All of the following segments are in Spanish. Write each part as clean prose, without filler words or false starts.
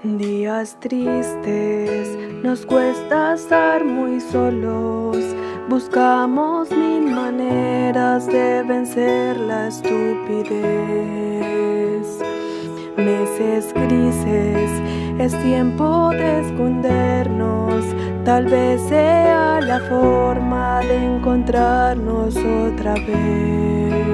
Días tristes, nos cuesta estar muy solos. Buscamos mil maneras de vencer la estupidez. Meses grises, es tiempo de escondernos. Tal vez sea la forma de encontrarnos otra vez.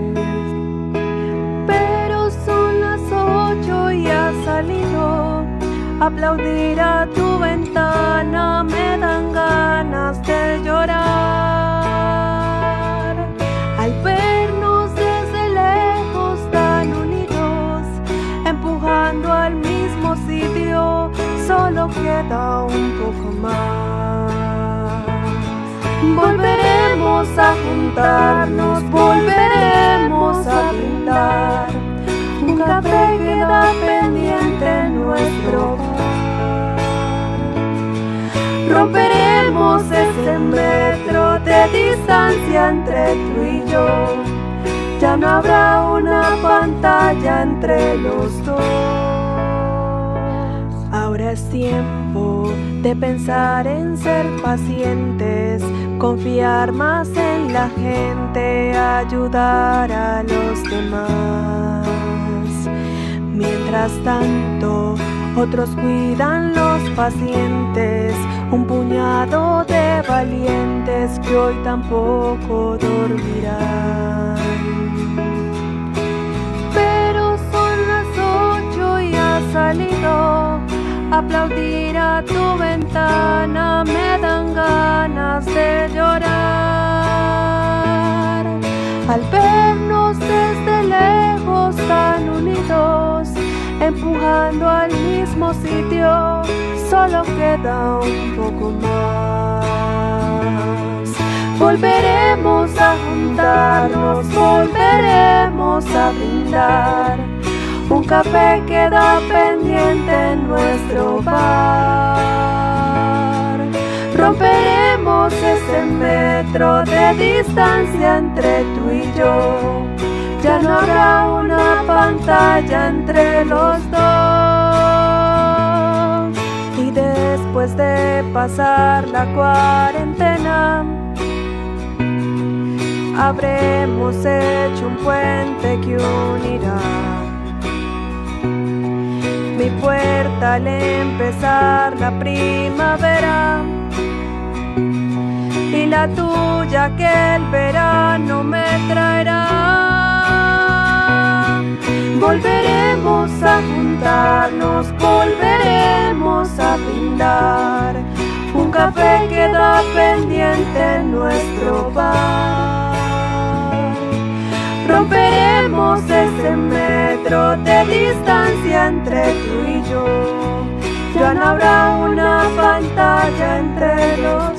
Pero son las 8 y has salido. Aplaudir a tu ventana me dan ganas de llorar. Al vernos desde lejos tan unidos, empujando al mismo sitio, solo queda un poco más. Volveremos a juntarnos, volveremos a brindar. Un café queda pendiente en nuestro bar. Romperemos ese metro de distancia entre tú y yo. Ya no habrá una pantalla entre los dos. Ahora es tiempo de pensar en ser pacientes, confiar más en la gente, ayudar a los demás. Mientras tanto, otros cuidan los pacientes, un puñado de valientes que hoy tampoco dormirán. Pero son las 8 y has salido. Aplaudir a tu ventana me dan ganas de llorar. Al vernos desde lejos tan unidos, empujando al mismo sitio, solo queda un poco más. Volveremos a juntarnos, volveremos a brindar. Un café queda pendiente en nuestro bar. Romperemos ese metro de distancia entre tú y yo. Ya no habrá una pantalla entre los dos. Y después de pasar la cuarentena, habremos hecho un puente que unirá mi puerta al empezar la primavera y la tuya que el verano me traerá. Volveremos a juntarnos, volveremos a brindar. Un café queda pendiente en nuestro bar. Romperemos ese metro de distancia entre tú y yo. Ya no habrá una pantalla entre los